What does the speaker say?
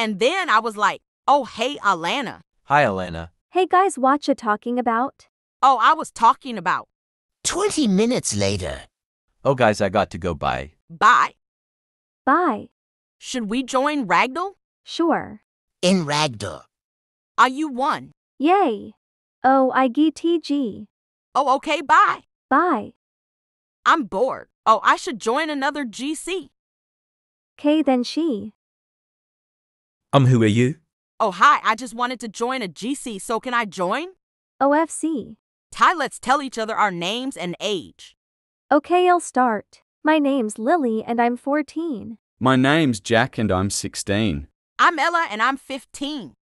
And then I was like, oh, hey, Alana. Hi, Alana. Hey guys, what you talking about? Oh, I was talking about. 20 minutes later. Oh, guys, I got to go. Bye. Bye. Bye. Should we join Ragdoll? Sure. In Ragdoll. Are you one? Yay. Oh, I GTG. Oh, okay, bye. Bye. I'm bored. Oh, I should join another GC. K then she. Who are you? Oh, hi, I just wanted to join a GC, so can I join? OFC. Ty, let's tell each other our names and age. Okay, I'll start. My name's Lily and I'm 14. My name's Jack and I'm 16. I'm Ella and I'm 15.